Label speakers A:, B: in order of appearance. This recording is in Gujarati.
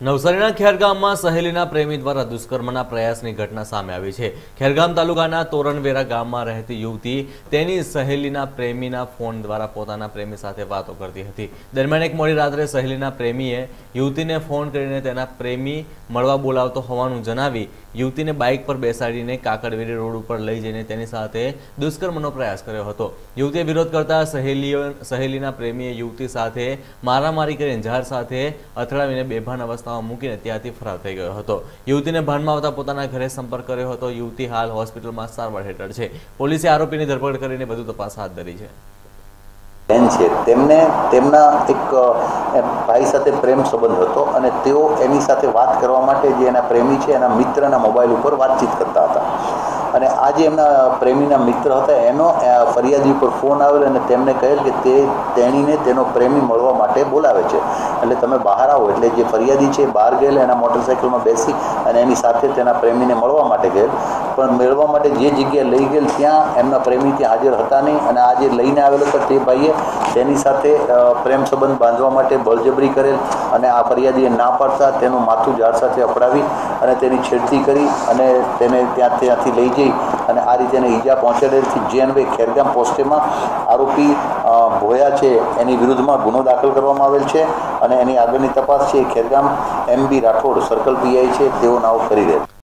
A: નવસારીના ખેરગામમાં સહેલીના પ્રેમી દ્વારા દુષ્કર્મના પ્રયાસની ઘટના સામે આવી છે। ખેરગામ તાલુકાના તોરણવેરા ગામમાં રહેતી યુવતી તેની સહેલીના પ્રેમીના ફોન દ્વારા પોતાના પ્રેમી સાથે વાતો કરતી હતી। દરમિયાન એક મોડી રાત્રે સહેલીના પ્રેમીએ યુવતીને ફોન કરીને તેના પ્રેમી મળવા બોલાવતો હોવાનું જણાવી યુવતીને બાઇક પર બેસાડીને કાકડવેરી રોડ ઉપર લઈ જઈને તેની સાથે દુષ્કર્મનો પ્રયાસ કર્યો હતો। યુવતીએ વિરોધ કરતા સહેલીના પ્રેમીએ યુવતી સાથે મારામારી કરીને ઝાડ સાથે અથડાવીને બેભાન અવસ્થામાં મૂકીને ત્યાંથી ફરાર થઈ ગયો હતો। યુવતીને ભાનમાં આવતા પોતાના ઘરે સંપર્ક કર્યો હતો। યુવતી હાલ હોસ્પિટલમાં સારવાર હેઠળ છે। પોલીસે આરોપીની ધરપકડ કરીને વધુ તપાસ હાથ ધરી છે।
B: બેન છે તેમને તેમના એક ભાઈ સાથે પ્રેમ સંબંધ હતો અને તેઓ એની સાથે વાત કરવા માટે જે એના પ્રેમી છે એના મિત્રના મોબાઈલ ઉપર વાતચીત કરતા હતા અને આજે એમના પ્રેમીના મિત્ર હતા એનો ફરિયાદી ઉપર ફોન આવેલો અને તેમને કહેલ કે તેણીને તેનો પ્રેમી મળવા માટે બોલાવે છે એટલે તમે બહાર આવો। એટલે જે ફરિયાદી છે બહાર ગયેલ એના મોટરસાઇકલમાં બેસી અને એની સાથે તેના પ્રેમીને મળવા માટે ગયેલ, પણ મેળવવા માટે જે જગ્યાએ લઈ ગયેલ ત્યાં એમના પ્રેમી ત્યાં હાજર હતા નહીં અને આ જે લઈને આવેલો હતો તે ભાઈએ તેની સાથે પ્રેમ સંબંધ બાંધવા માટે બળજબરી કરેલ અને આ ફરિયાદીએ ના પાડતા તેનું માથું ઝાડ સાથે અપડાવી અને તેની છેડતી કરી અને તેને ત્યાંથી લઈ જઈ અને આ રીતે એને ઈજા પહોંચાડેલથી જે અન્વયે ખેરગામ પોસ્ટેમાં આરોપી ભોયા છે એની વિરુદ્ધમાં ગુનો દાખલ કરવામાં આવેલ છે અને એની આગળની તપાસ છે Khergam MB Rathod circle PI છે તેઓ નાઓ કરી રહ્યા છે।